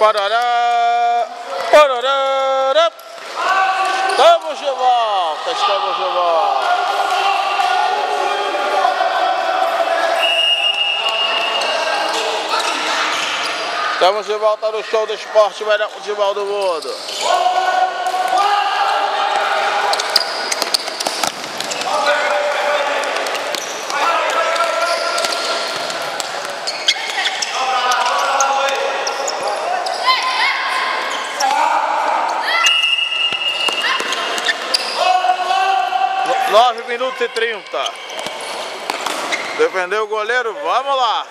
Parará, parará. Estamos de volta, estamos de volta. Estamos de volta no show do esporte, melhor futebol do mundo. Nove minutos e 30. Defendeu o goleiro, vamos lá.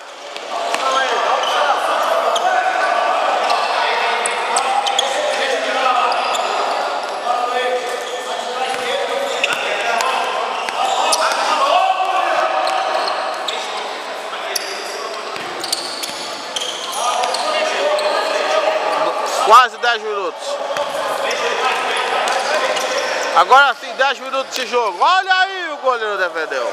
Quase 10 minutos. Agora sim, 10 minutos de jogo. Olha aí, o goleiro defendeu.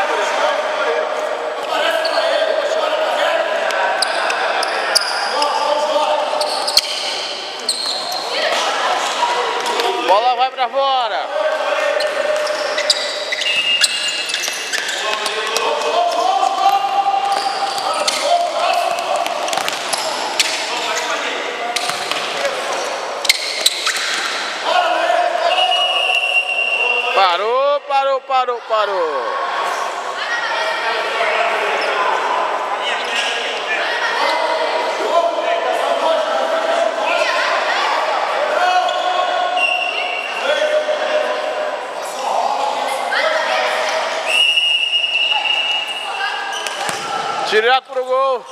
Bola vai pra fora. Parou. Direto pro gol.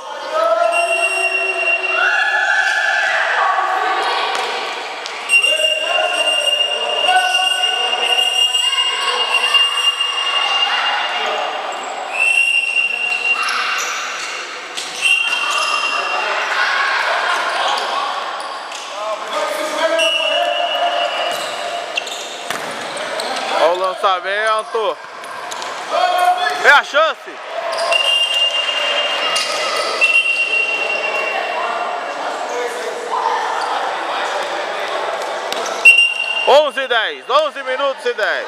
Olha o lançamento. É a chance. Onze e 10, 11 minutos e 10.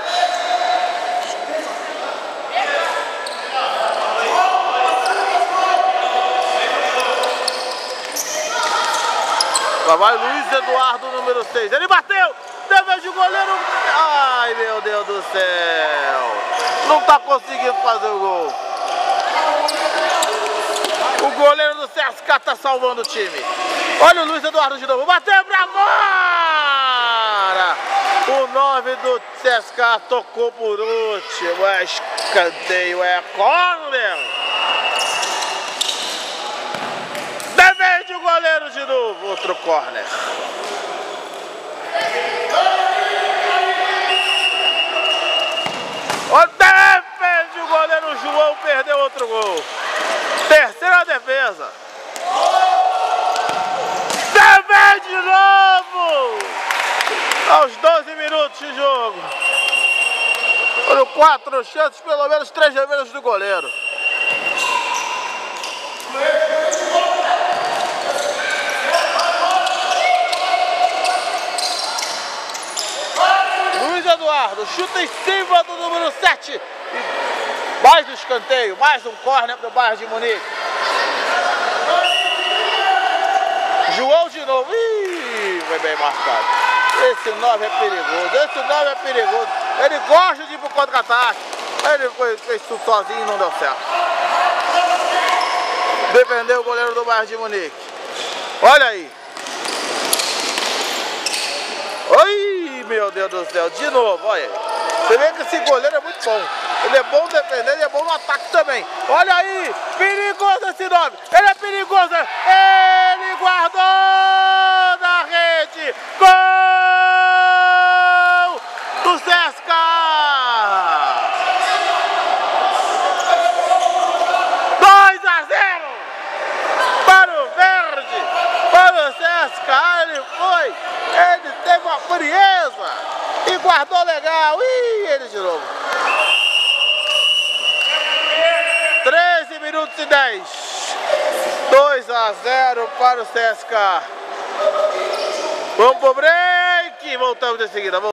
Lá vai Luiz Eduardo, número 6. Ele bateu! Defende o goleiro. Ai, meu Deus do céu. Não tá conseguindo fazer o gol. O goleiro do CSKA tá salvando o time. Olha o Luiz Eduardo de novo. Bateu pra fora. O 9 do CSKA tocou por último. É escanteio, é corner. Defende o goleiro de novo. Outro corner. Defende o goleiro João, perdeu outro gol. Terceira defesa. Defende de novo. Aos 12 minutos de jogo. Foram 4 chances, pelo menos 3 defesas do goleiro. Luiz Eduardo chuta em cima do número 7. Mais um escanteio, mais um corner para o Bayern de Munique. João de novo. Ih, foi bem marcado. Esse 9 é perigoso. Ele gosta de ir pro contra-ataque. Ele fez tudo sozinho e não deu certo. Defendeu o goleiro do Bayern de Munique. Olha aí. Oi, meu Deus do céu. De novo, olha. Você vê que esse goleiro é muito bom. Ele é bom defendendo, ele é bom no ataque também. Olha aí. Perigoso esse 9. Ele é perigoso. Ele guardou na rede. Gol do CSKA. 2-0 para o Verde. Para o CSKA ele teve uma frieza e guardou legal. Ih, ele de novo. 13 minutos e 10. 2-0 para o CSKA. Vamos pro break. Voltamos em seguida.